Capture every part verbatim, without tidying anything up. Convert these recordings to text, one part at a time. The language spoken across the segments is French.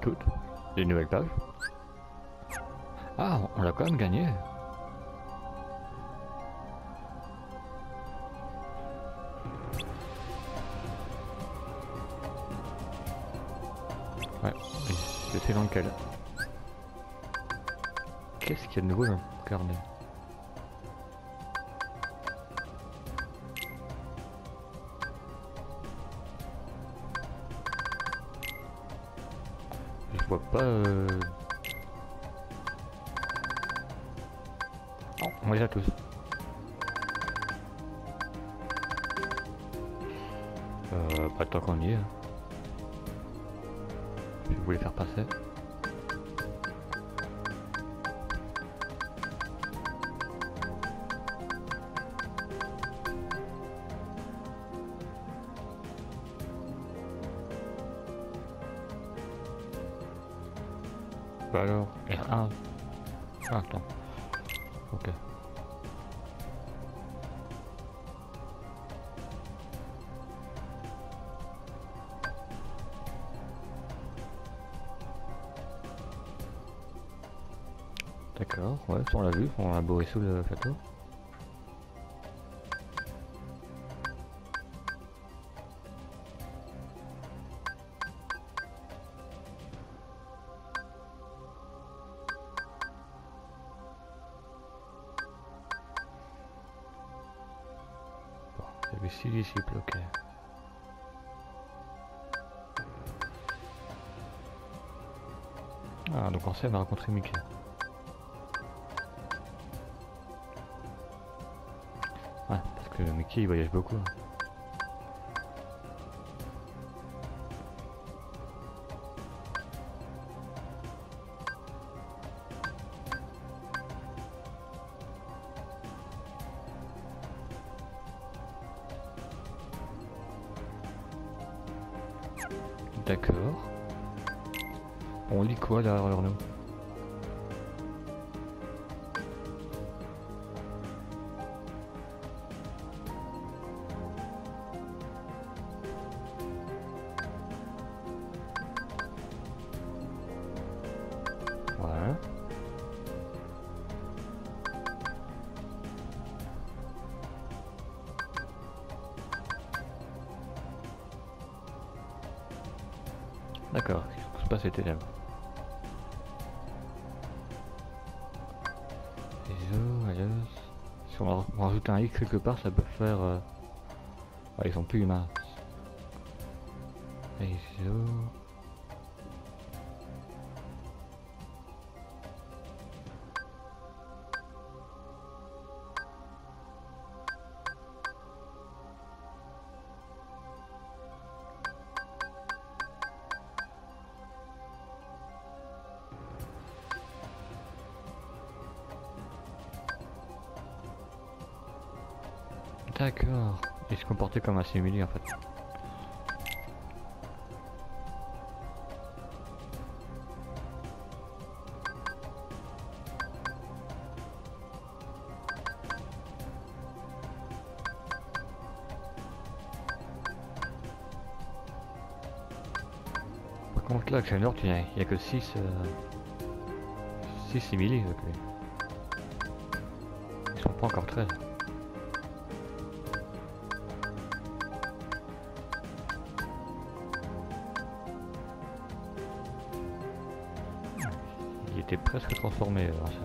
toutes les nouvelles pages. Ah, on l'a quand même gagné. Ouais, c'était dans lequel? Qu'est-ce qu'il y a de nouveau dans le carnet? Je vois pas... Euh... Oh, on les a tous. Euh, pas tant qu'on y est. Hein. Je voulais faire passer. Bah alors, R un. Ah, attends. Ok. D'accord, ouais, ça on l'a vu, on a bourré sous le plateau. Bon, il y avait six disciples, ok. Ah, donc on sait, on va rencontrer Mickey. Ouais, parce que Mickey il voyage beaucoup. D'accord. On lit quoi derrière nous? Ouais. D'accord, qu'est-ce qui se passe c'était là? Si on rajoute un X quelque part, ça peut faire... Euh... Ah, ils sont plus humains. I S O... D'accord. Il se comportait comme un simili en fait. Par contre là, avec Xehanort, il n'y a que six simili avec lui. Ils sont pas encore treize. Il était presque transformé, euh, ça.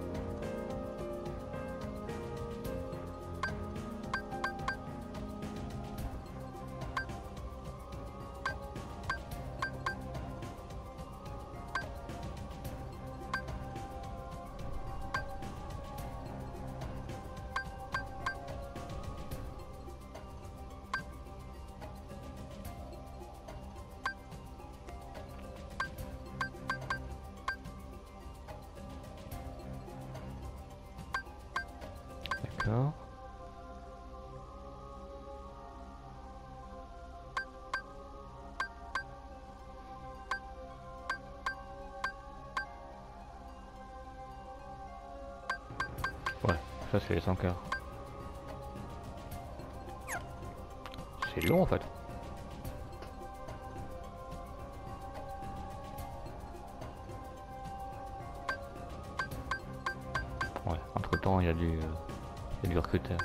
D'accord. Ouais, ça c'est les cent cœurs. C'est long en fait. y a du, euh, il y a du recruteur.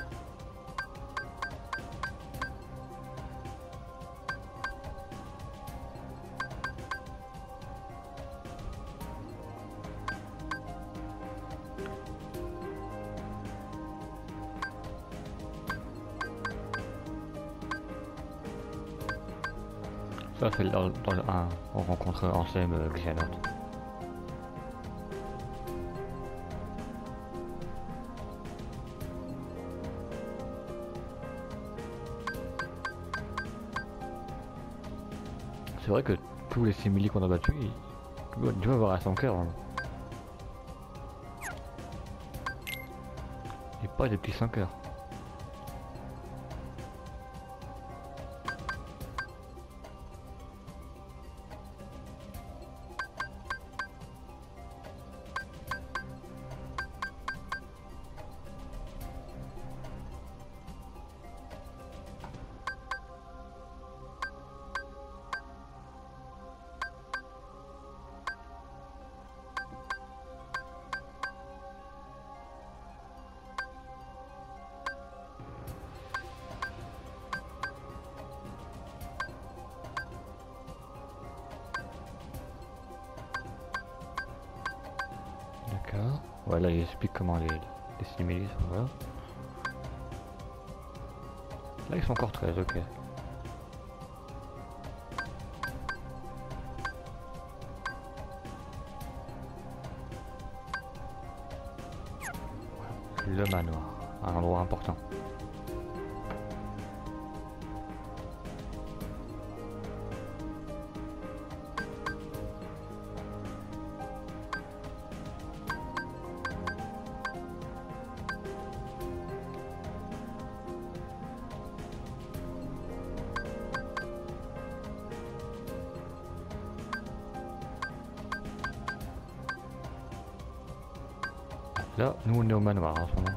Ça c'est dans, dans le un, on rencontre Ansem euh, Xehanort. C'est vrai que tous les simili qu'on a battus, ils doivent doivent avoir un son cœur. Hein. Et pas des petits cinq heures. D'accord. Voilà, il explique comment les, les simili sont là. Là, ils sont encore treize, ok. Le manoir, un endroit important. Là, nous on est au manoir en ce moment.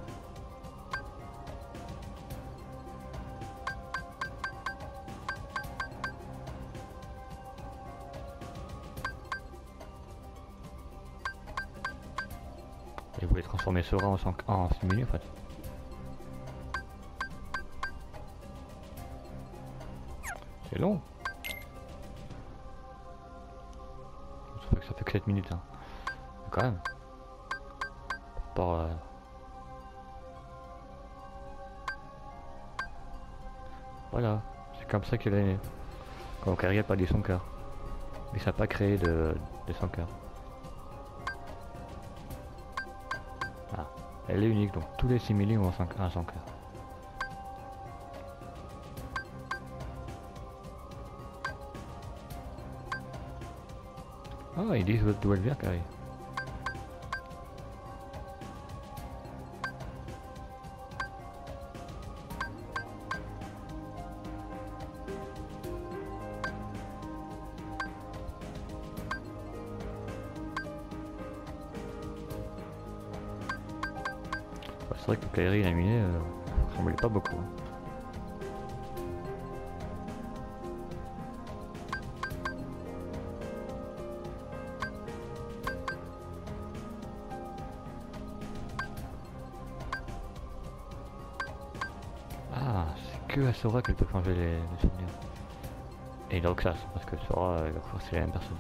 Et vous voulez transformer Sora en, en simili en fait. C'est long. Je trouve que ça fait que sept minutes. Hein. Quand même. Par, euh... Voilà, c'est comme ça qu'il est né. Quand Kyrie a pas dit son cœur. Mais ça n'a pas créé de, de son cœur. Ah, elle est unique, donc tous les simili ont un son cœur. Ah, ils disent d'où elle vient, Kyrie. C'est vrai que Kairi laminé euh, ressemblait pas beaucoup. Ah, c'est que à Sora qu'elle peut changer les, les souvenirs. Et Roxas, parce que Sora et Roxas c'est la même personne.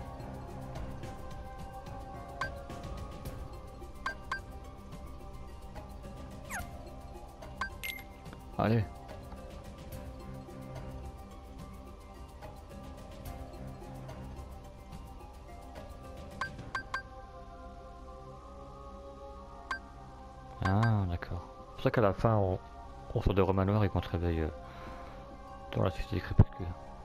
Allez. Ah, d'accord. C'est pour ça qu'à la fin, on, on sort de Romanoir et qu'on se réveille euh, dans la Cité des Crépuscules.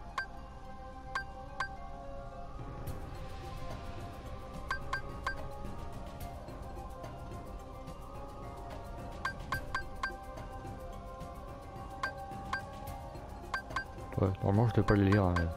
Ouais, normalement je devais pas le lire. Hein, mais...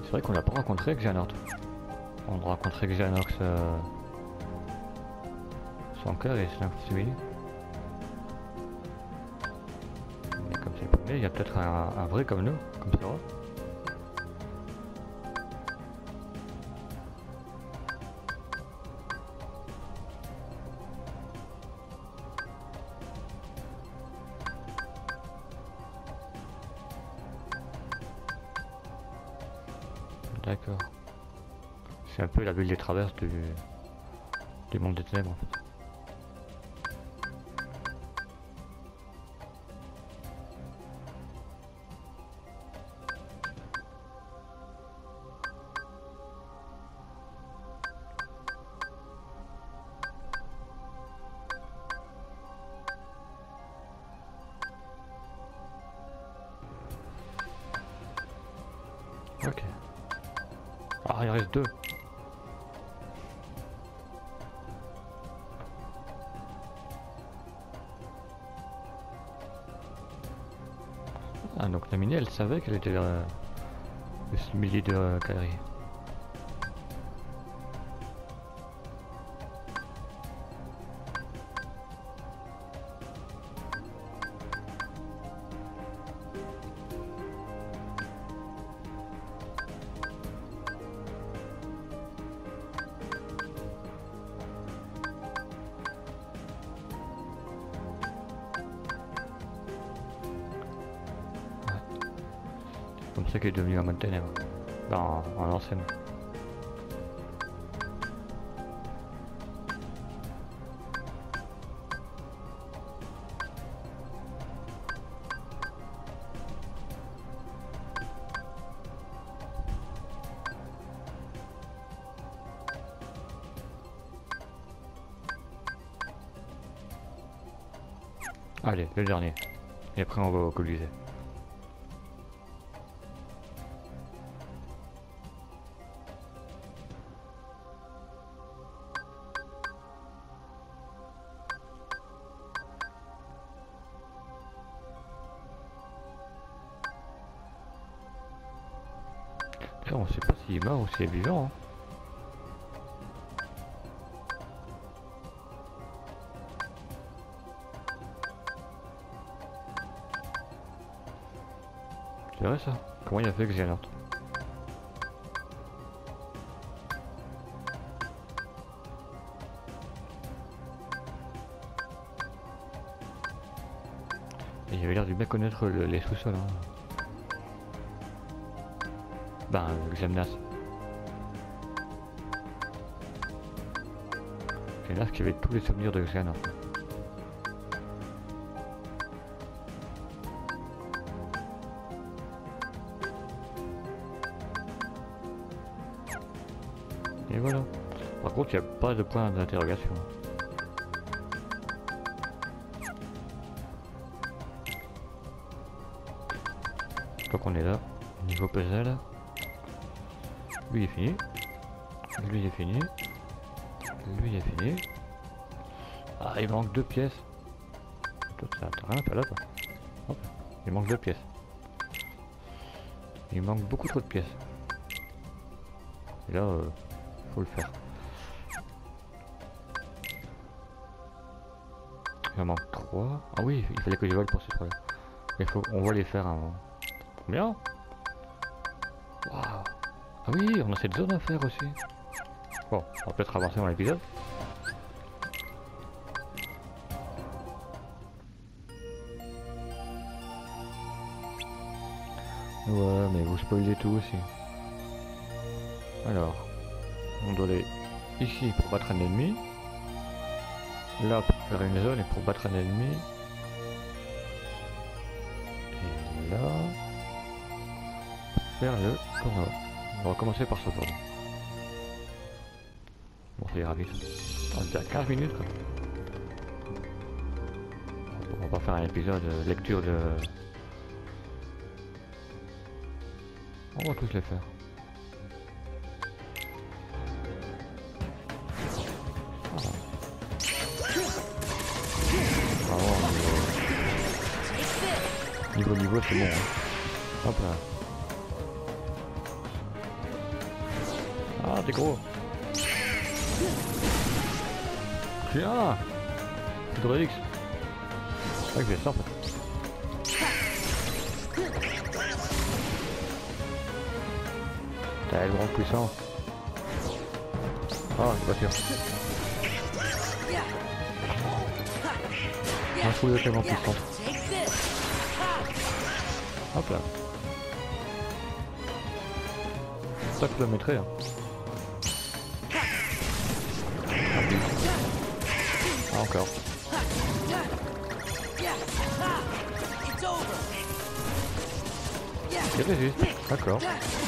C'est vrai qu'on l'a pas rencontré Xehanort. On a rencontré Xehanort euh... son cœur et c'est l'infini. Mais comme c'est le premier, il y a peut-être un, un vrai comme nous, comme ça. D'accord. C'est un peu la ville des traverses du, du monde des ténèbres en fait. Ok. Ah, il reste deux. Ah, donc la mini, elle savait qu'elle était euh, le simili de euh, Kairi. Comme ça qu'elle est devenue un mode ténèbres. Dans, en ancienne. Allez, le dernier. Et après on va au Colisée. On sait pas s'il est mort ou s'il est vivant. Hein. C'est vrai ça. Comment il a fait que j'ai alerte? Il avait l'air de bien connaître le, les sous-sols. Hein. Ben, Xemnas. Xemnas qui avait tous les souvenirs de Xehanort. Et voilà. Par contre, il n'y a pas de point d'interrogation. Donc on est là, niveau puzzle. Lui il est fini. Lui il est fini. Lui il est fini. Ah, il manque deux pièces. Toi t'as rien à faire là toi. Hop. Il manque deux pièces. Il manque beaucoup trop de pièces. Et là, euh, faut le faire. Il en manque trois. Ah oui, il fallait que je vole pour ces trois. Il faut, on va les faire avant. Bien. Waouh. Ah oui, on a cette zone à faire aussi. Bon, on va peut-être avancer dans l'épisode. Ouais, mais vous spoilez tout aussi. Alors, on doit aller ici pour battre un ennemi. Là pour faire une zone et pour battre un ennemi. Et là, faire le tournoi. On va commencer par ce tournoi. Bon, ça ira vite. On est déjà à quinze minutes quoi. On va faire un épisode de lecture de... On va tous les faire. Ah bon, niveau niveau, niveau c'est bon. Hein. Hop là. t'es gros. Tiens. Hydrolix. C'est vrai que j'ai ça en fait. T'as le grand puissant. Ah, c'est pas sûr. Un fou de tellement puissant. Hop là. C'est ça que je le mettrais. Hein. Ah, encore. Il résiste. D'accord.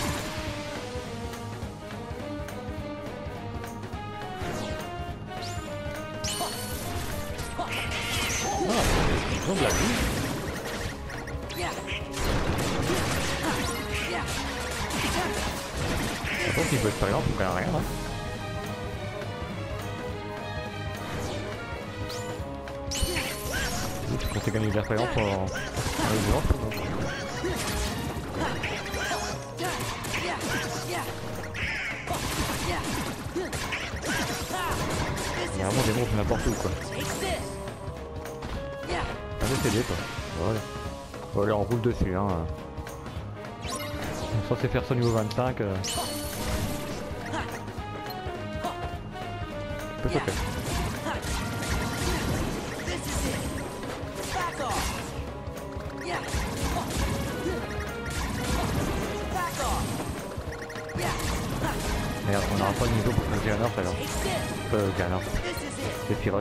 Ils ont de la vie. Par contre, niveau expérience, on gagne rien. Hein. Oui, tu comptais gagner de l'expérience en en résistance, c'est bon. Il y a vraiment des monstres n'importe où quoi. Un C D quoi. Voilà. Bon, allez, on roule dessus hein. On est censé faire ça au niveau vingt-cinq. Euh... Peut sauter. Merde, on n'aura pas de niveau pour faire Ganor alors. Euh, Ganor. C'est pilote.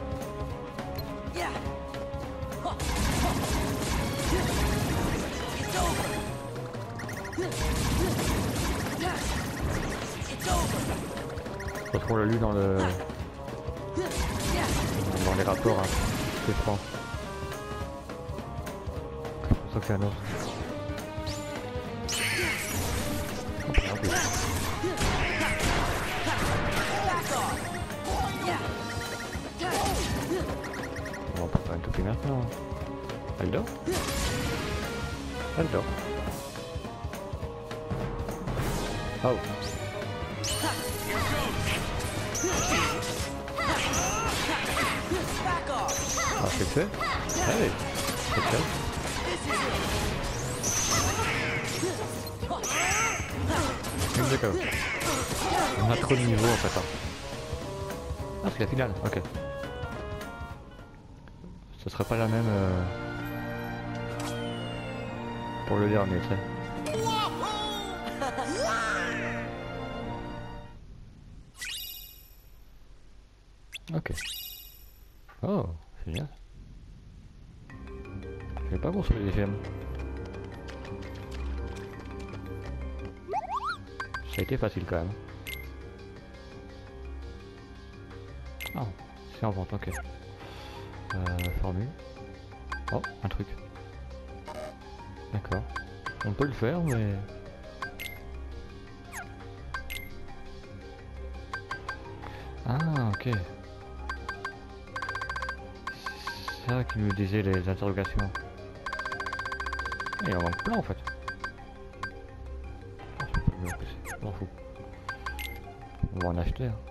Parce qu'on l'a lu dans le... dans les rapports, hein. C'est franc. C'est pour ça que c'est un autre. On va pas faire un tout petit maintenant. Elle dort? Elle dort. Oh. Ah, c'est fait. Allez, c'est fait. D'accord. On a trop de niveaux en fait. Hein. Ah, c'est la finale, ok. Ce serait pas la même euh... pour le dernier, tu sais. Ok. Oh, génial. Je vais pas bon sur les G M. Ça a été facile quand même. Ah, c'est en vente, ok. Euh, formule. Oh, un truc. D'accord. On peut le faire, mais... Ah, ok. C'est ça qui me disait les interrogations. Il en manque plein en fait. Oh, je peux pas me repousser, je m'en fous. On va en acheter. Hein.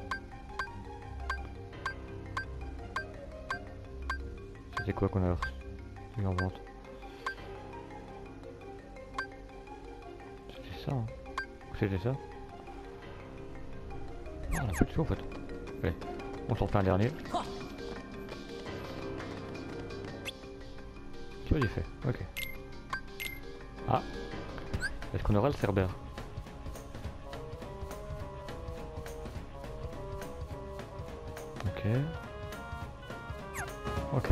C'était quoi qu'on a eu en vente? C'était ça. Hein. C'était ça. Ah, on a fait le tour en fait. Allez, on s'en fait un dernier. Tu vois, j'ai fait. Ok. Ah. Est-ce qu'on aura le Cerbère? Ok. Ok.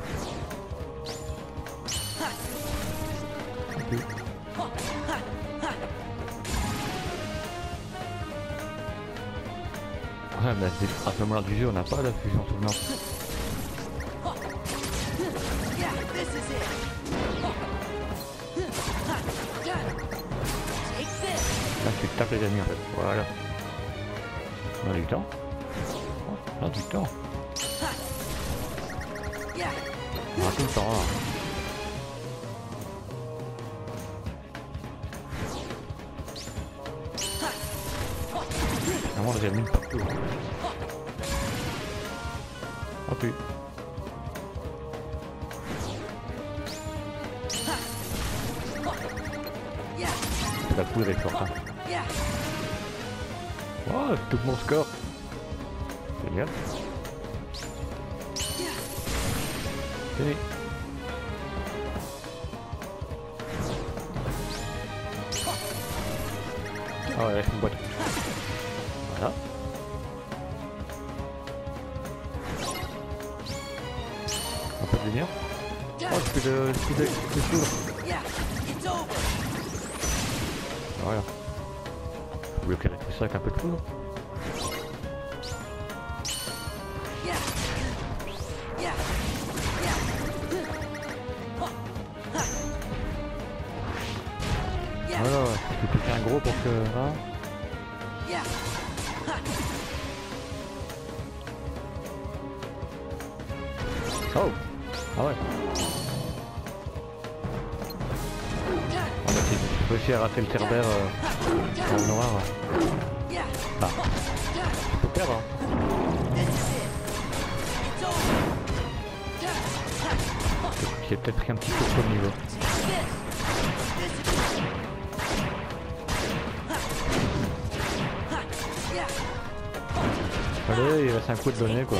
Okay. Ouais, mais à ce moment-là du jeu, on n'a pas la fusion souvenance. Là, tu tapes les ennemis en fait. Voilà. On a du temps. Oh, on a du temps. On a tout le temps là. Ah vraiment des mines partout. Oh puis. La poudre est forte. Hein. Oh, tout mon score. Génial. Fini. Ah ouais, une boîte. Voilà. Un peu de lumière. Oh, je fais de, je fais de, de foudre. Voilà. Je voulais éclairer tout ça avec un peu de foudre. Voilà, je peux faire un gros pour que... Hein. Oh. Ah ouais. On a réussi à rater le Cerbère euh, dans le noir. Ah. Je peux perdre. Hein. J'ai peut-être pris un petit peu trop de niveau. Allez, il reste un coup de donner quoi.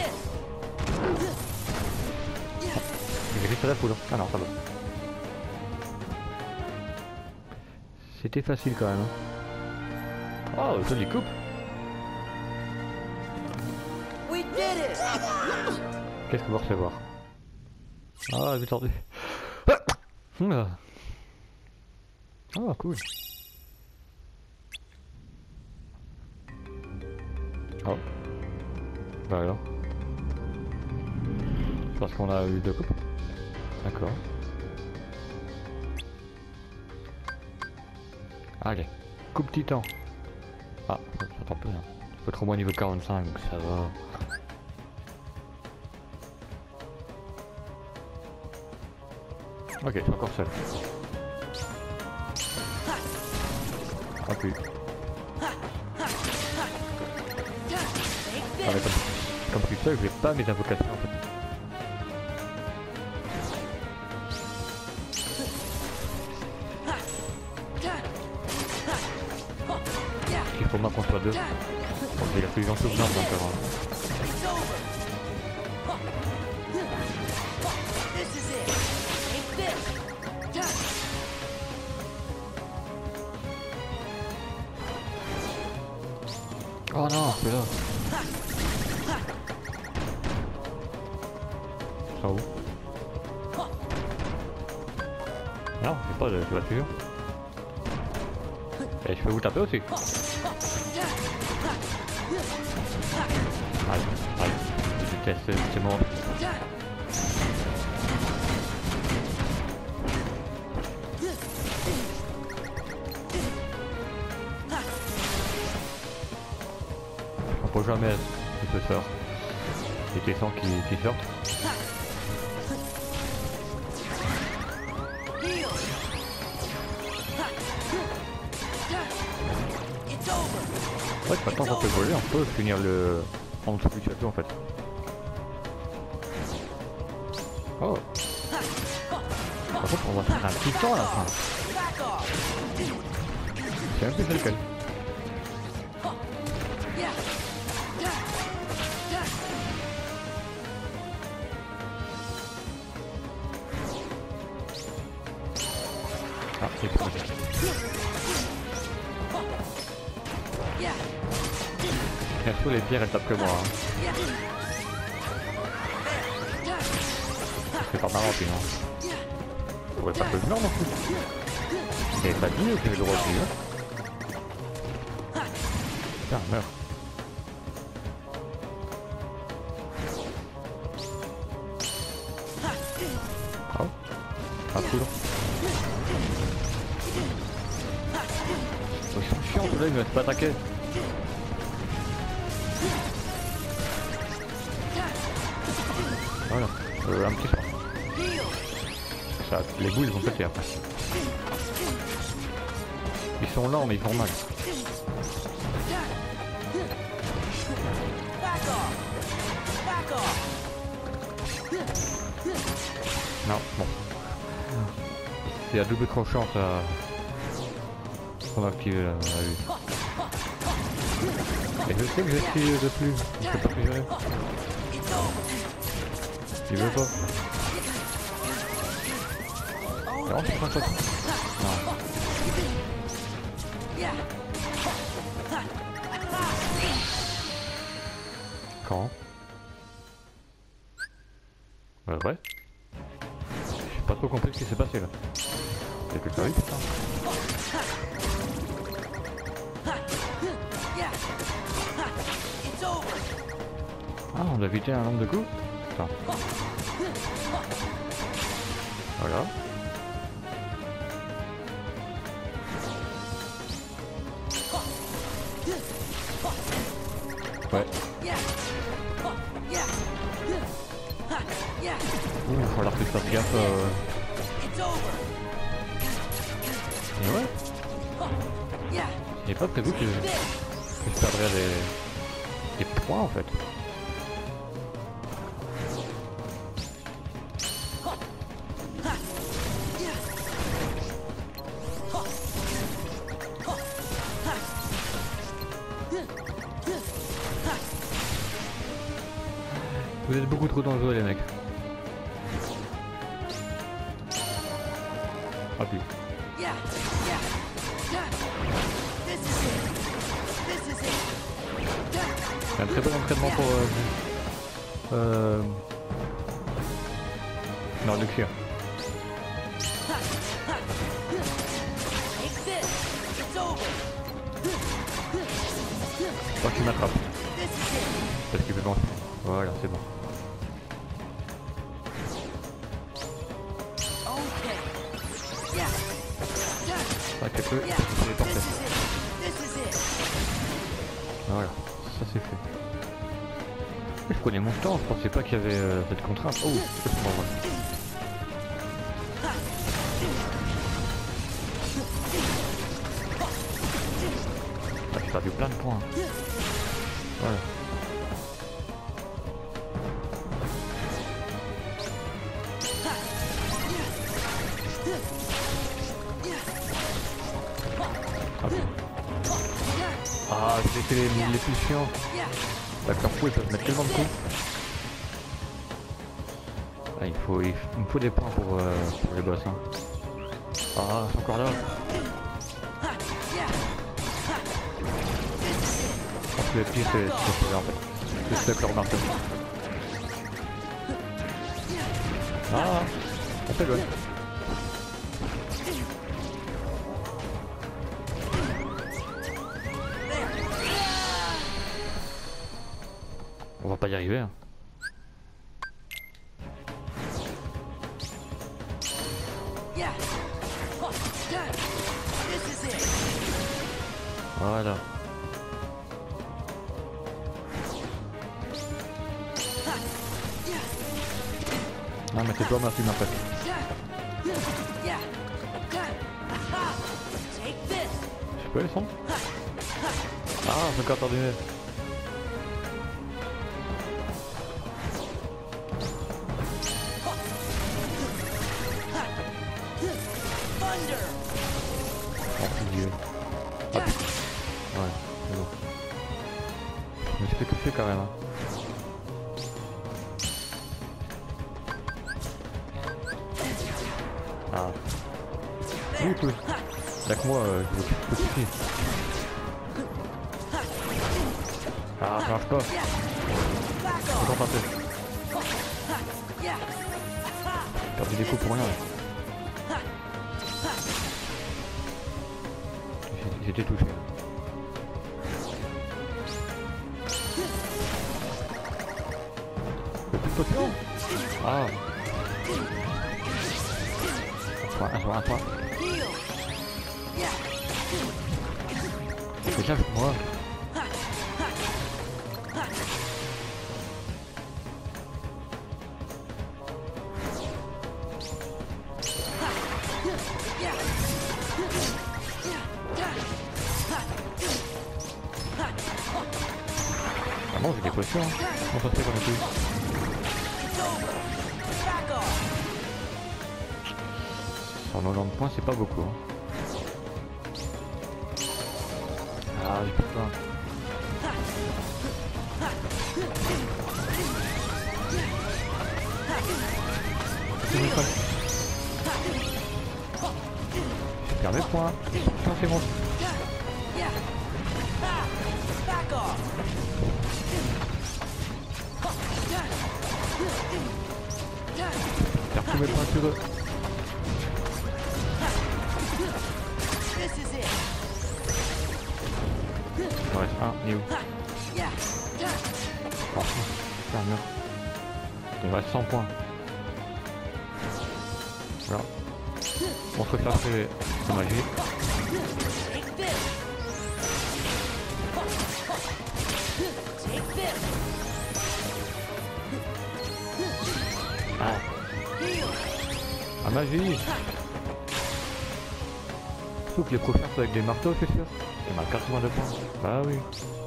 J'ai juste à la poudre. Ah non, ça va. C'était facile quand même. Hein. Oh, jolie coupe. Qu'est-ce qu'on va recevoir? Ah, j'ai tordu. Ah, oh, cool. Oh. Bah alors. Parce qu'on a eu deux coupes. D'accord. Allez. Coupe titan. Ah, j'entends plus rien. Faut être au moins niveau quarante-cinq, donc ça va. Ok, je suis encore seul. Ah puis. Ah, mais comme, comme tu sais, je vais pas mes invocations en fait. Il faut moins qu'on soit deux. Bon, il a plus grand chose d'armes encore. Hein. Oh non, c'est là. Ça où? Non, j'ai pas de voiture. Et je peux vous taper aussi. Allez, allez, je teste, c'est mort. On peut jamais il peut faire des tessons qui, qui sortent. Ouais, maintenant qu'on peut voler, on peut finir le en dessous du château en fait. Oh. Par contre, on va faire un petit temps à la fin. C'est un peu lequel. Ah, c'est pour ça. Perso, les pierres elles tapent que moi. Hein. C'est pas marrant, puis non. On pourrait pas que le nord non plus. C'est pas dit que j'ai le droit de vivre. Putain, meurs. Oh, pas cool. Ils sont chiants, ceux-là, ils me laissent pas attaquer. Voilà, euh, un petit soin. Ça, les boules ils vont péter après. Ils sont lents mais ils font mal. Non, bon. C'est à double tranchant ça. On va activer la, la vue. Et je sais que j'ai essayé de plus. Je sais pas que j'arrive. Il veut pas. Non, c'est pas ça. Non. Quand? Ouais, ouais. J'ai pas trop compris ce qui s'est passé là. C'est que ça arrive, putain. Ah, on a évité un nombre de coups. Attends. Voilà. Ouais. Ouh, il va falloir que je fasse gaffe. Euh... Et ouais. J'ai pas prévu que, que je perdrais des, des points en fait. Vous êtes beaucoup trop dangereux les mecs. Ah puis. C'est un très bon entraînement pour euh, euh, non, le cuir. Faut qu'il m'attrape. Parce qu'il peut penser. Voilà, c'est bon. Ah, quelque peu, c'est porté. Voilà, ça c'est fait. Je prenais mon temps, je pensais pas qu'il y avait euh, cette contrainte. Oh, c'est pas vrai. Ah, j'ai perdu plein de points. Voilà. Ah, j'ai fait les, les plus chiants. D'accord, ils peuvent mettre tellement de coups. Ah, il, faut, il, il me faut des points pour, euh, pour les boss. Hein. Ah, c'est encore là. Je pense que les petits, c'est celui-là en fait. C'est le leur marteau. Ah, on fait le On va pas y arriver. Hein. Voilà. Non mais c'est toi ma fille en fait. Je peux les sons? Ah, c'est encore terminé. Oh, Dieu. Ah, ouais, c'est bon. Je me suis fait toucher quand même. Hein. Ah. Oui, tout. Y'a que moi, euh, je peux toucher. Ah, ça marche pas. Faut t'en passer. J'ai perdu des coups pour rien. J'étais touché. Le plus de potion. Ah. Un point, un point, un point. C'est bien pour moi. Vraiment j'ai des potions, hein. Comment ça se fait qu'on est plus? cent quatre-vingt-dix points, c'est pas beaucoup. Hein. Ah, je peux pas. Je perds mes points. Putain, c'est bon. Je perds tous mes points sur eux. Il en reste un, il est où? Oh, putain, merde. Il me reste cent points. Voilà. On se fait après la magie. Ah. La magie. Sauf que les prochains sont avec des marteaux, c'est sûr. Il m'a quatre-vingt-deux points. Bah oui.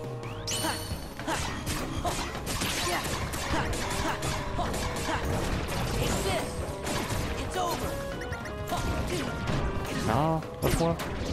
Non, pas toi.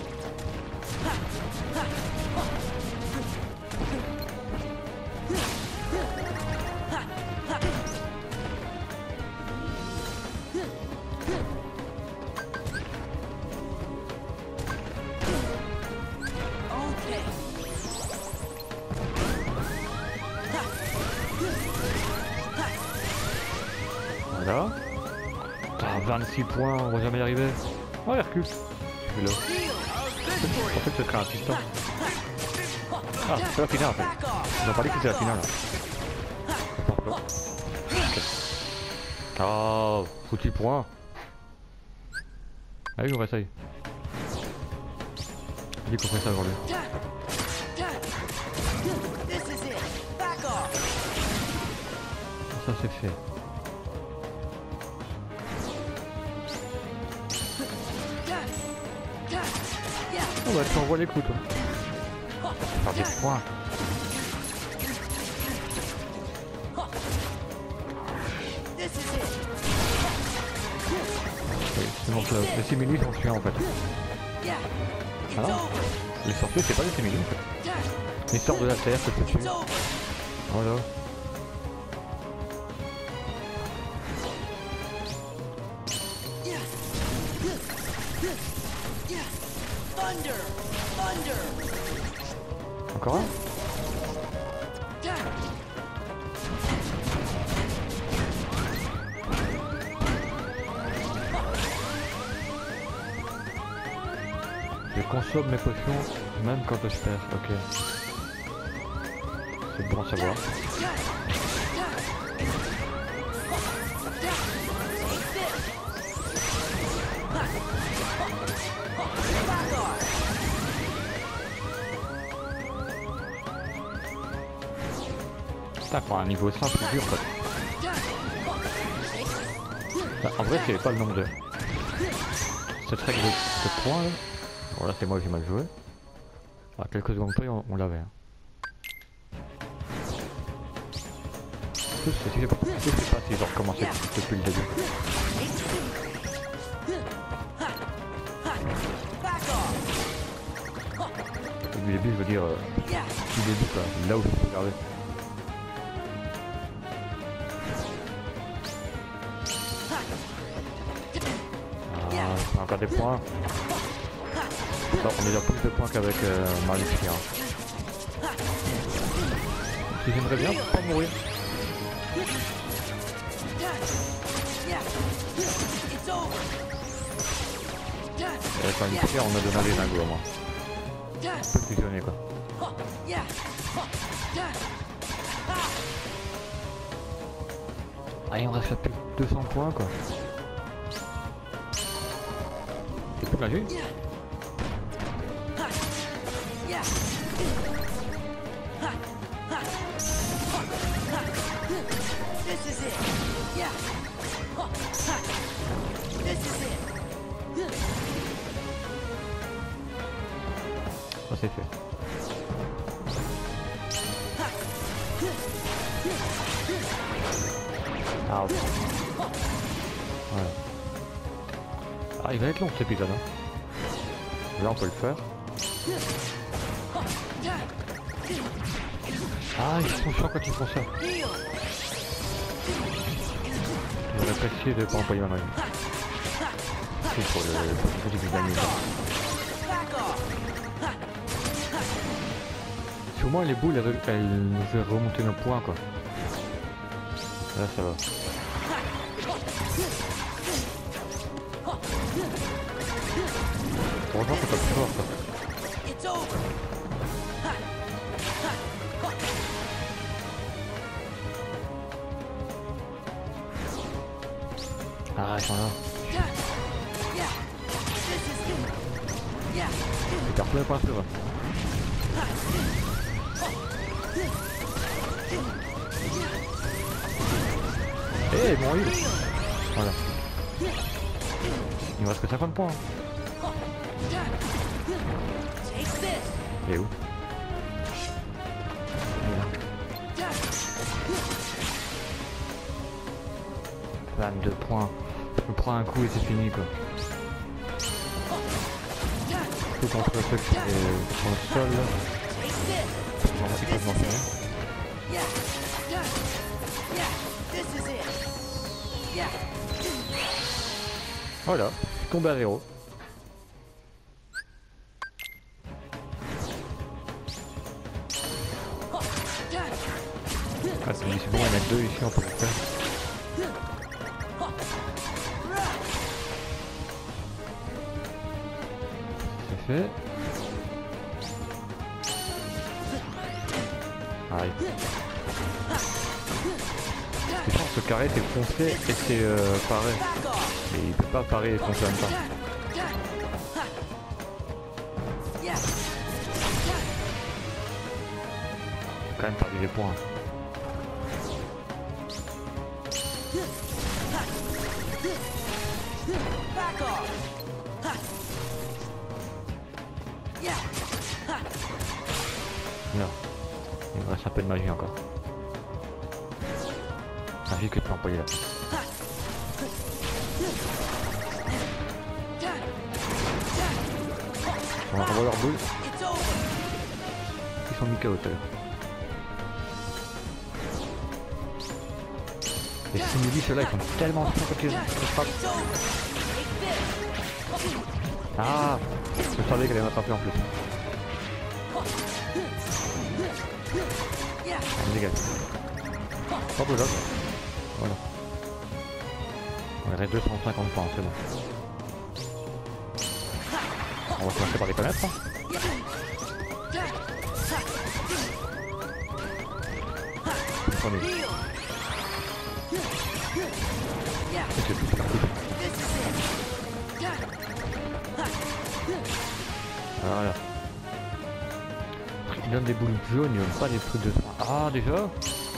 Voilà. Ah, vingt-six points, on va jamais y arriver. Oh, Hercule. Je suis là. En fait, c'est un assistant. Ah, c'est la finale en fait. Ils ont parlé que c'était la finale. Ah, foutu point. Allez, on réessaye. Je dis qu'on fait ça aujourd'hui. Ça, c'est fait. Oh bah tu envoies les coups toi. Faire des points. Oui, donc euh, les simili sont chiants en fait. Ah, les sorciers c'est pas des simili en fait. Ils sortent de la terre, c'est dessus. Voilà. Encore un? Je consomme mes potions même quand je perds, ok. C'est bon à savoir. Putain, pour un niveau simple, c'est dur en fait. Enfin, en vrai, c'est pas le nombre de... Cette règle de, de points là. Bon là c'est moi qui ai mal joué. À quelques secondes près on, on l'avait. Hein. Je sais pas, je sais pas s'ils ont recommencé depuis le début. Depuis le début je veux dire... Euh, du début quoi, là où je peux regarder. Ah, encore des points. Alors, on a déjà plus de points qu'avec euh, Maléfique. Hein. Si j'aimerais bien pas mourir. Et quand une pierre, on a donné les lingots à moi. On peut fusionner quoi. Ah, il me reste plus de deux cents points quoi. C'est plus magie. Ça c'est fait. Ah, ok. Voilà. Ah, il va être long cet épisode. Hein. Là, on peut le faire. Ah, ils sont chiants quand ils font ça. J'aurais apprécié de ne pas employer ma main. C'est pour le pour le début d'année. Si au moins les boules elles, elles remontaient nos points quoi. Là ça va. Heureusement c'est pas plus fort ça. Ah, ils sont là. Il perd tous les points sur eux. Eh, hey, bon heal. Voilà. Il me reste que cinquante points. Et où? vingt-deux points. Je me prends un coup et c'est fini quoi. Tout contre ceux qui sont sur le sol là. Ils peuvent m'en faire. Voilà, tombé à zéro. Ah c'est bon, il y en a deux ici, on peut le faire. Fait. Aïe. Je pense que ce carré c'est foncé et c'est euh, pareil. Mais il peut pas parer et foncer en même temps. J'ai quand même perdu des points. Non, il me reste un peu de magie encore. Magie que tu peux employer là. On va revoir leur boule. Ils sont mis K O tout à l'heure. Les simili ceux-là ils sont tellement forts quand ils frappent. Ah, je savais qu'elle allait m'attraper en plus. On dégage. Hop là. Voilà. On reste deux cent cinquante points, c'est bon. On va commencer par les connaître. Hein. Prenez. C'est tout parti. Voilà. Il donne des boules jaunes, il donne pas des trucs de... Ah déjà.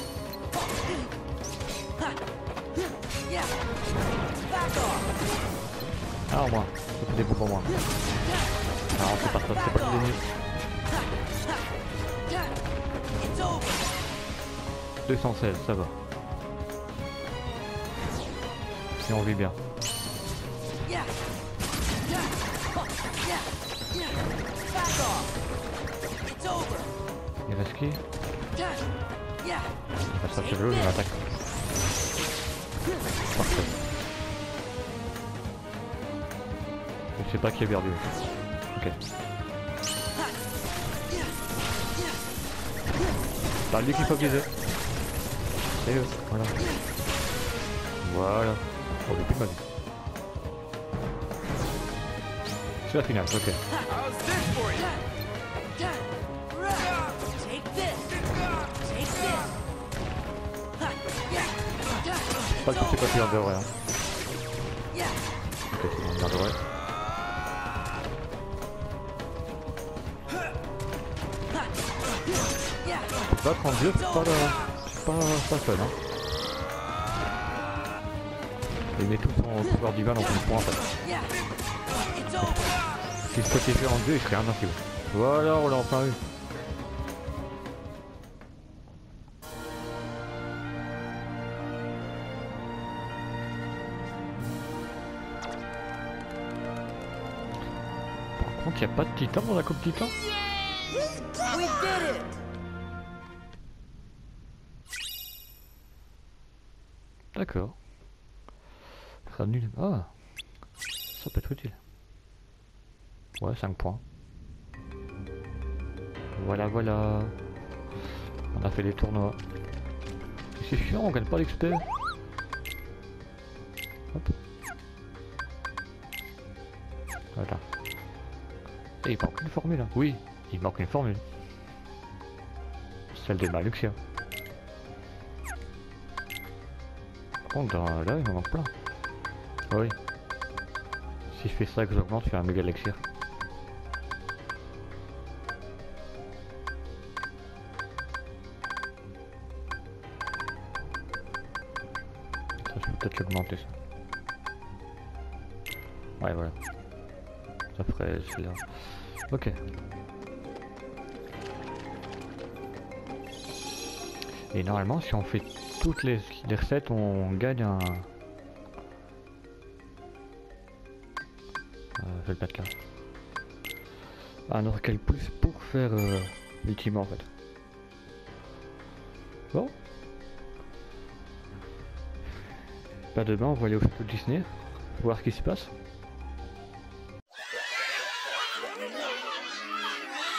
Ah au moins, c'est des boules pour moi. Ah on sait pas ça, c'est pas des nuits. deux cent seize, ça va. Si on vit bien. Il reste qui? Il reste pas de l'eau, je m'attaque. Parfait. Je sais pas qui est perdu. Ok. Par lui qu'il faut viser. C'est eux, voilà. Voilà. Oh, j'ai plus de magie. C'est la finale, ok. Pas que c'est pas qu'il garderait. Hein. Ok, c'est bon, il garderait. Battre en dieu, c'est pas, c'est pas, pas fun. Hein. Il met tout son pouvoir divin dans son point en fait. S'il se protégeait en dieu, il serait invincible. Voilà, on l'a enfin eu. contre, il n'y a pas de titan dans la coupe titan. We did it! D'accord. Ça sera nul. Ah, ça peut être utile. Ouais, cinq points. Voilà, voilà. On a fait les tournois. C'est chiant, on gagne pas d'X P. Hop. Voilà. Et il manque une formule. Hein. Oui, il manque une formule. Celle de Maluxia. Par contre, dans- là, il m'en manque plein. Oui. Si je fais ça et que j'augmente, je fais un méga elixir. Ça, je peux peut-être l'augmenter ça. Ouais, voilà. Ça ferait celui-là. Ok. Et normalement, si on fait toutes les, les recettes, on gagne un... Euh, je vais le mettre là. Un orcal plus pour faire euh, l'ultime en fait. Bon. Pas demain, on va aller au château de Disney, voir ce qui se passe.